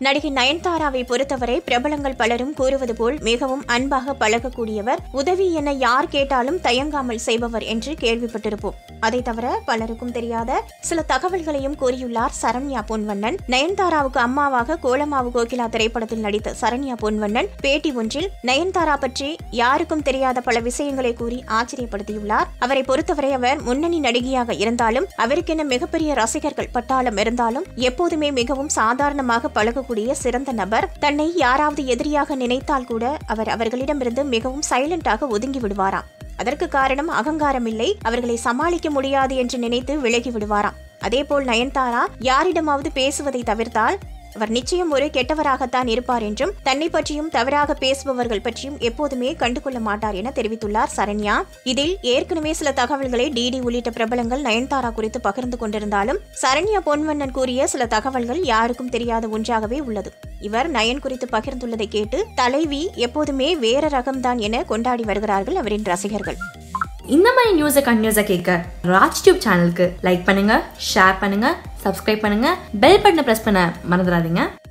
நடிகை நயன்தாராவை பொறுத்தவரை பிரபலங்கள் பலரும் கூறுவது போல் மிகவும் அன்பாக பழகக்கூடியவர், உதவி என யார் கேட்டாலும் தயங்காமல் செய்பவர் என்று கேள்விப்பட்டிருப்போம். அதை தவிர பலருக்கும் தெரியாத சில தகவல்களையும் கூறியுள்ளார் சரண்யா பொன்வண்ணன். நயன்தாராவுக்கு அம்மாவாக கோலமாவு கோகிலா திரைப்படத்தில் நடித்த சரண்யா பொன்வண்ணன் பேட்டி ஒன்றில் நயன்தாரா பற்றி யாருக்கும் தெரியாத பல விஷயங்களை கூறி ஆச்சரியப்படுத்தியுள்ளார். அவரை பொறுத்தவரை அவர் முன்னணி நடிகையாக இருந்தாலும் அவருக்கென மிகப்பெரிய ரசிகர்கள் பட்டாளம் இருந்தாலும் எப்போதுமே மிகவும் சாதாரணமாக பழகக்கூடிய சிறந்த நபர். தன்னை யாராவது எதிரியாக நினைத்தால் கூட அவர்களிடமிருந்து மிகவும் சைலண்டாக ஒதுங்கி விடுவாராம். அதற்கு காரணம் அகங்காரம் இல்லை, அவர்களை சமாளிக்க முடியாது என்று நினைத்து விலகி விடுவாராம். அதேபோல் நயன்தாரா யாரிடமாவது பேசுவதை தவிர்த்தால் அவர் நிச்சயம் ஒரு கெட்டவராகத்தான் இருப்பார் என்றும் தன்னை பற்றியும் தவறாக பேசுபவர்கள் பற்றியும் எப்போதுமே கண்டுகொள்ள மாட்டார் என தெரிவித்துள்ளார் சரண்யா. இதில் ஏற்கனவே சில தகவல்களை டிடி உள்ளிட்ட பிரபலங்கள் நயன்தாரா குறித்து பகிர்ந்து கொண்டிருந்தாலும் சரண்யா பொன்வண்ணன் கூறிய சில தகவல்கள் யாருக்கும் தெரியாத ஒன்றாகவே உள்ளது. இவர் நயன் குறித்து பகிர்ந்துள்ளதை கேட்டு தலைவி எப்போதுமே வேற ரகம்தான் என கொண்டாடி வருகிறார்கள் அவரின் ரசிகர்கள். இந்த மாதிரி நியூஸை கண்டினியூஸாக கேட்க ராஜ் டியூப் சேனலுக்கு லைக் பண்ணுங்க, ஷேர் பண்ணுங்க, சப்ஸ்கிரைப் பண்ணுங்க, பெல் பட்டனை பிரஸ் பண்ண மறந்துடாதீங்க.